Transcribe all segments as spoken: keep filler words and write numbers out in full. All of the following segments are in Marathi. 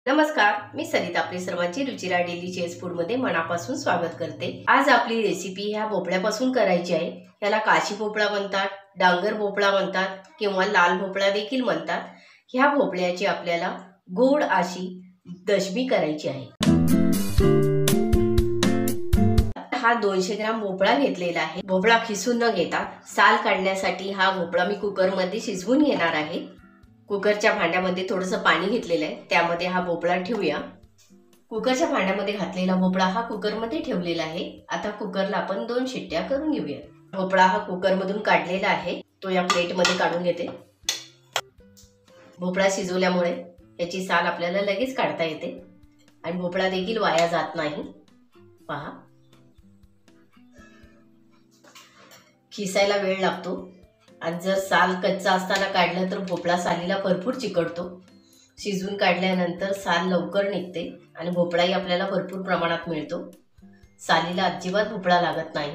नमस्कार, मी सरिता, आपली सर्वांची रुचिरा डेली चेस फूड मध्ये मनापासून स्वागत करते। आज आपली रेसिपी ह्या भोपळ्यापासून करायची आहे। याला काशी भोपळा म्हणतात, डांगर भोपळा म्हणतात किंवा लाल भोपळा देखील म्हणतात। ह्या भोपळ्याची आपल्याला गोड अशी दशमी करायची आहे। हा दोनशे ग्राम भोपळा घेतलेला आहे। भोपळा खिसून न घेता साल काढण्यासाठी हा भोपळा मी कुकर मध्ये शिजवून घेणार आहे। कुकरच्या भांड्यामध्ये थोडंसं पाणी घेतलेलं आहे, त्यामध्ये हा भोपळा ठेवूया। कुकरच्या भांड्यामध्ये घातलेला भोपळा हा कुकरमध्ये ठेवलेला आहे। आता कुकरला आपण दोन शिट्ट्या करून घेऊया। भोपळा हा कुकरमधून काढलेला आहे, तो या प्लेटमध्ये काढून घेते। भोपळा शिजवल्यामुळे याची साल आपल्याला लगेच काढता येते आणि भोपळा देखील वाया जात नाही। पहा, खिसायला वेळ लागतो आणि जर साल कच्चा असताना काढलं तर भोपळा सालीला भरपूर चिकटतो। शिजवून काढल्यानंतर साल लवकर निघते आणि भोपळाही आपल्याला भरपूर प्रमाणात मिळतो। सालीला अजिबात भोपळा लागत नाही।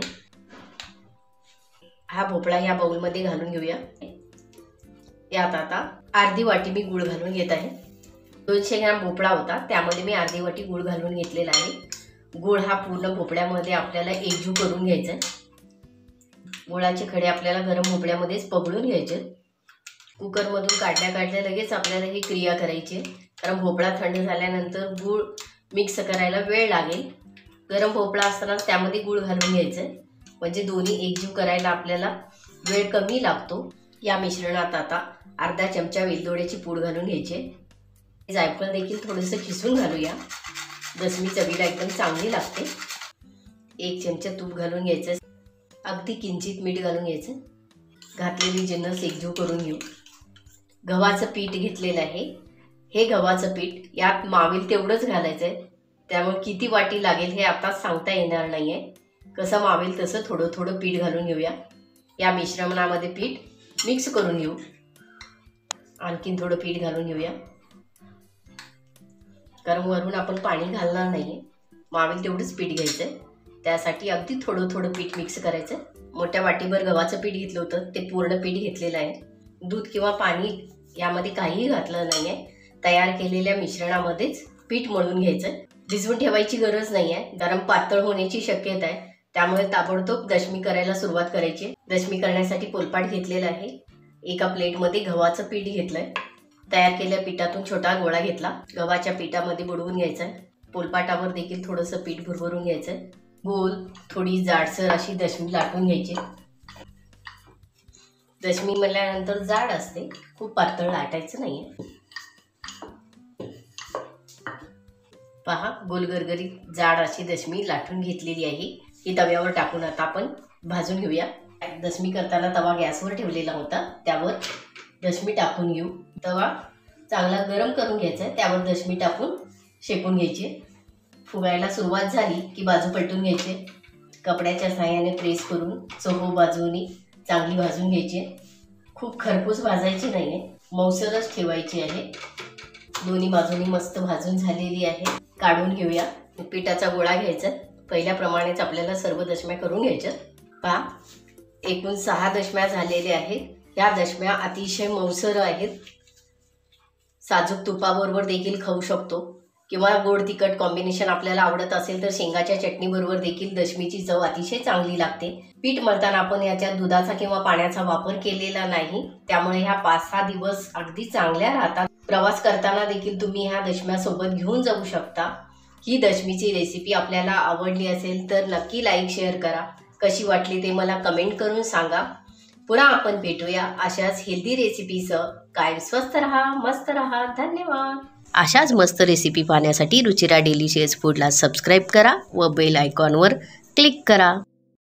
हा भोपळा या बाउल मध्ये घालून घेऊया। यात आता अर्धी वाटी मी गूळ घालून घेत आहे। दोनशे ग्राम भोपळा होता, त्यामध्ये मी अर्धी वाटी गूळ घालून घेतलेला आहे। गूळ हा पूर्ण भोपळ्यामध्ये आपल्याला एकजीव करून घ्यायचा आहे। गुळाचे खडे आपल्याला गरम भोपळ्यामध्येच पगळून घ्यायचे। कुकर मधून काढल्या काढल्या लगेच आपल्याला ही क्रिया करायची, कारण भोपळा थंड झाल्यानंतर गूळ मिक्स करायला वेळ लागेल। गरम भोपळा असताना त्यामध्ये गूळ घालून घ्यायचं, म्हणजे दोन्ही एकजीव करायला आपल्याला वेळ कमी लागतो। या मिश्रणात आता अर्धा चमचा वेलदोड्याची पूड घालून घ्यायची। जायफळ देखील थोडंसं खिसून घालूया, दशमी चवीला एकदम चांगली लागते। एक चमचा तूप घालून घ्यायचं, अगदी किंचित मीठ घालून घ्यायचं। घातलेली जिन्नस एकजीव करून घेऊ। गव्हाचं पीठ घेतलेलं आहे। हे गव्हाचं पीठ यात मावेल तेवढंच घालायचं आहे, त्यामुळे किती वाटी लागेल हे आता सांगता येणार नाहीये। कसं मावेल तसं थोडं थोडं पीठ घालून घेऊया। या मिश्रणामध्ये पीठ मिक्स करून घेऊ। आणखीन थोडं पीठ घालून घेऊया, कारण वरून आपण पाणी घालणार नाहीये। मावेल तेवढंच पीठ घ्यायचंय, त्यासाठी अगदी थोडं थोडं पीठ मिक्स करायचं। मोठ्या वाटीभर गव्हाचं पीठ घेतलं होतं, ते पूर्ण पीठ घेतलेलं आहे। दूध किंवा पाणी यामध्ये काहीही घातलं नाहीये। तयार केलेल्या मिश्रणामध्येच पीठ मळून घ्यायचं। भिजवून ठेवायची गरज नाहीये, कारण पातळ होण्याची शक्यता आहे, त्यामुळे ताबडतोब दशमी करायला सुरुवात करायची। दशमी करण्यासाठी पोलपाट घेतलेला आहे। एका प्लेटमध्ये गव्हाचं पीठ घेतलंय। तयार केलेल्या पिठातून छोटा गोळा घेतला, गव्हाच्या पिठामध्ये बुडवून घ्यायचा। पोलपाटावर देखील थोडंसं पीठ भरभरून घ्यायचं। गोल थोडी जाडसर अशी दशमी लाटून घ्यायची। दशमी म्हणल्यानंतर जाड असते, खूप पातळ लाटायचं नाहीये। पहा, गोल गरगरीत जाड अशी दशमी लाटून घेतलेली आहे। ही तव्यावर टाकून आता आपण भाजून घेऊया। दशमी करताना तवा गॅसवर ठेवलेला होता, त्यावर दशमी टाकून घेऊ। तवा चांगला गरम करून घ्यायचा, त्यावर दशमी टाकून शेकून घ्यायची। फुगायला सुरुवात झाली की बाजू पलटून घ्यायचे। कपड्याच्या साहाय्याने प्रेस करून चोहो बाजूनी चांगली भाजून घ्यायची। खूप खरपूस भाजायची नाहीये, मऊसरच ठेवायची आहे। दोन्ही बाजूनी मस्त भाजून झालेली आहे, काढून घेऊया। पिठाचा गोळा घ्यायचा, पहिल्याप्रमाणेच आपल्याला सर्व दशम्या करून घ्यायच्या। पहा, एकूण सहा दशम्या झालेल्या आहेत। या दशम्या अतिशय मऊसर आहेत। साजूक तुपाबरोबर देखील खाऊ शकतो, किंवा गोड तिखट कॉम्बिनेशन आपल्याला आवडत असेल तर शेंगाच्या चटणी बरोबर देखील दशमीची चव अतिशय चांगली लागते। पीठ मळताना आपण याच्यात दुधाचा किंवा पाण्याचा वापर केलेला नाही, त्यामुळे ह्या पाच सहा दिवस अगदी चांगल्या राहतात। प्रवास करताना देखील तुम्ही ह्या दशम्या सोबत घेऊन जाऊ शकता। ही दशमीची रेसिपी आपल्याला आवडली असेल तर नक्की लाईक शेअर करा। कशी वाटली ते मला कमेंट करून सांगा। पुन्हा आपण भेटूया अशाच हेल्दी रेसिपीसह। कायम स्वस्थ रहा, मस्त रहा। धन्यवाद। अशाच मस्त रेसिपी पाहण्यासाठी रुचिरा डेली चेस फूडला सबस्क्राईब करा व बेल आयकॉनवर क्लिक करा।